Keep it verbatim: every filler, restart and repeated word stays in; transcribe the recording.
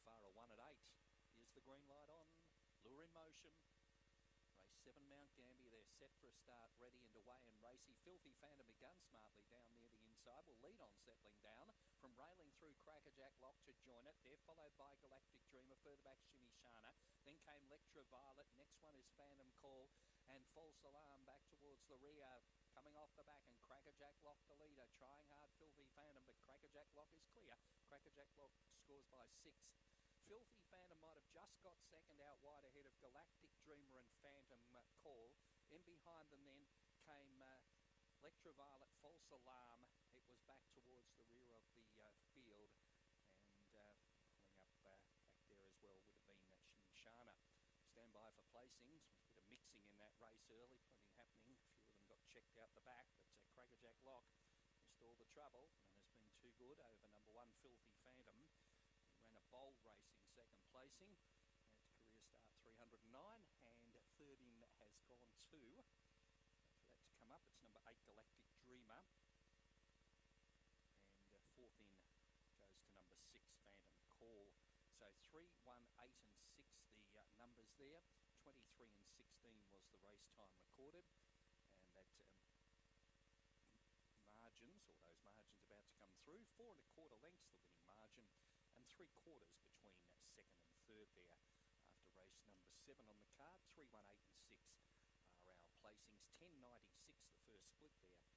far a one at eight. Here's the green light on. Lure in motion. Race seven, Mount Gambier. They're set for a start, ready and away and racy. Filthy Phantom begun smartly down near the inside. Will lead on settling down from railing through Crackerjack Lock to join it. They're followed by Galactic Dreamer. Further back, Shimmy Shana. Then came Lectra Violet. Next one is Phantom Call and False Alarm back towards the rear. Coming off the back, and Crackerjack Lock the leader. Trying hard, Filthy Phantom, but Crackerjack Lock is clear. Crackerjack Lock scores by six. Filthy Phantom might have just got second out wide ahead of Galactic Dreamer and Phantom Call. In behind them then came uh, Lectra Violet, False Alarm. It was back towards the rear of the uh, field, and uh, pulling up uh, back there as well would have been uh, Shimshana. Stand by for placings. A bit of mixing in that race early, plenty happening. A few of them got checked out the back, but uh, Crackerjack Lock missed all the trouble and has been too good over number one, Filthy Phantom. He ran a bold race in second placing at career start three hundred nine, and third in has gone to, for that to come up, it's number eight, Galactic Dreamer, and uh, fourth in goes to number six, Phantom Call. So three, one, eight and six, the uh, numbers there. twenty-three and sixteen was the race time recorded, and that um, margins, or those margins about to come through, four and a quarter lengths the winning margin, and three quarters between second and third there after race number seven on the card. Three, one, eight and six are our placings. ten ninety-six the first split there.